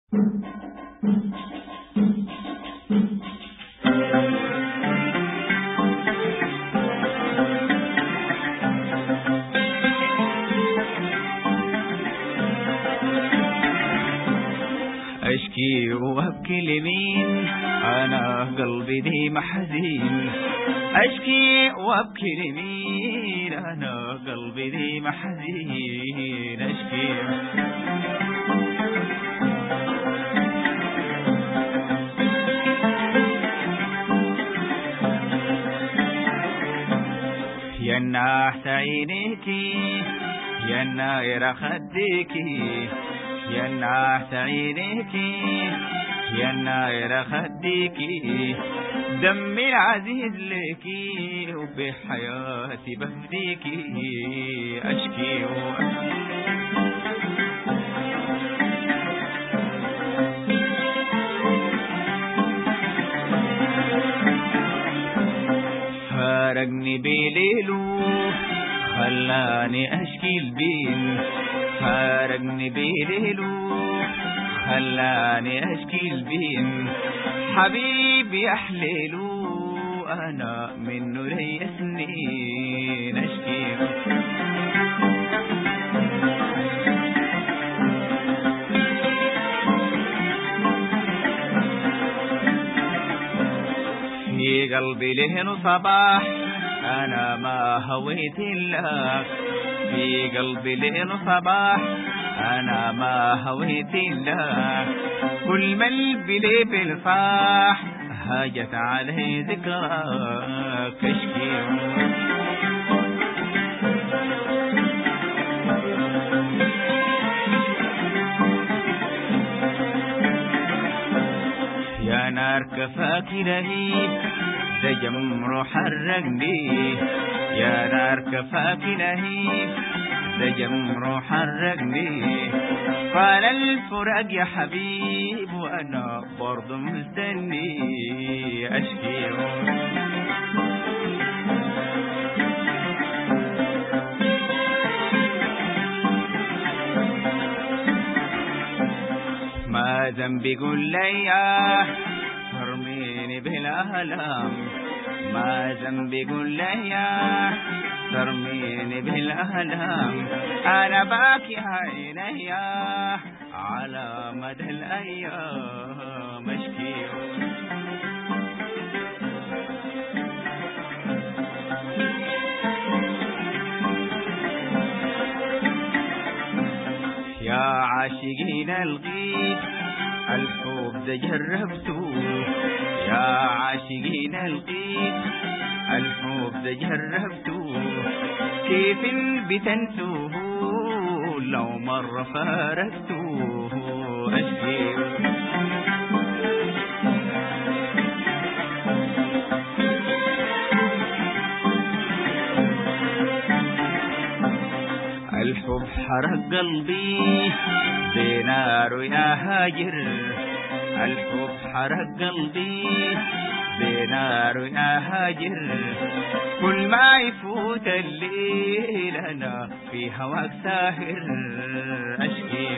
أشكي وأبكي لمين أنا قلبي دي محزين. أشكي وأبكي لمين أنا قلبي دي محزين. أشكي يا ناحت عينيكي يا ناير خديكي يا ناحت عينيكي يا ناير خديكي دمي العزيز ليكي وبحياتي بفديكي. أشكي فارقني بليله خلاني أشكي البين. فارقني بليله خلاني أشكي البين. حبيبي أحليله أنا منه لي سنين. أشكي في قلبي لهن صباح أنا ما هويت إلا. في قلبي لهن صباح أنا ما هويت إلا. كل ما البلي بالفاح هاجت عليه ذكراك. أشكي يا نار كفاكي لهيب ده جمر حرقني. يا نار كفاكي لهيب ده جمر حرقني. قال الفراق يا حبيب وانا برضه مستني. أشكي ما ذنبي قول لي ترميني بالأهلام. ما ذنبي قول لي ترميني بالأهلام. أنا باكي عيني على مدى الأيام. أشكي يا عاشقين الغيب الحب ده جربته. يا عاشقين الغيب الحب ده جربته. كيف بتنسوه لو مرة فارقته. أشكي الحب حرق قلبي بنار يا هاجر. الحب حرق قلبي بنار يا هاجر. كل ما يفوت الليل أنا في هواك ساهر. أشكي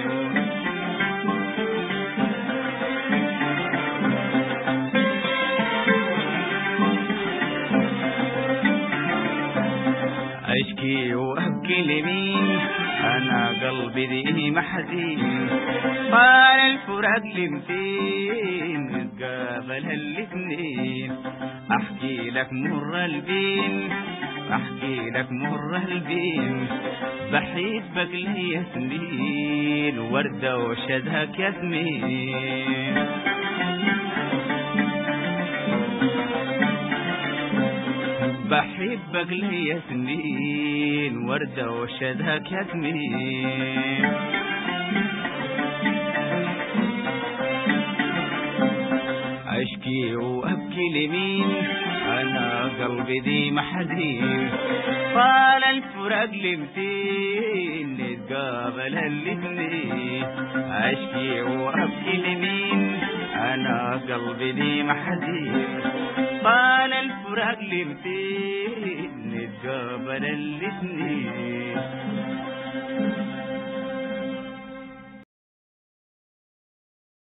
أشكي وأبكي لمين أنا قلبي ذي محزين. قال الفراق لمتين نتقابل الاثنين. أحكي لك مر البين أحكي لك مر البين. بحبك لي سنين وردة وشدهك ياسمين. بحبك لي سنين وردة وشدهك ياسمين. أشكي وأبكي لمين أنا قلبي ذي محزين. قال الفراق لمتين نتقابل الاثنين. أشكي وأبكي لمين أنا قلبي ذي محزين. قال الفراق لمتين نتقابل الاثنين.